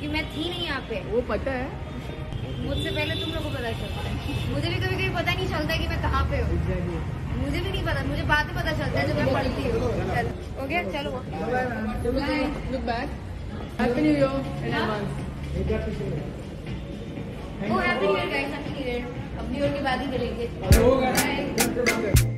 क्योंकि मैं थी नहीं यहाँ पे। वो पता है, मुझसे पहले तुम लोग को पता चलता है। मुझे भी कभी कभी पता नहीं चलता है कि मैं कहाँ पे हूँ। मुझे भी नहीं पता, मुझे बाद में पता चलता है जब मैं पढ़ती हूँ। ओके चलो look back, happy new year in advance. Oh happy new year guys, happy new year. अब न्यू ईयर की बात ही करेंगे।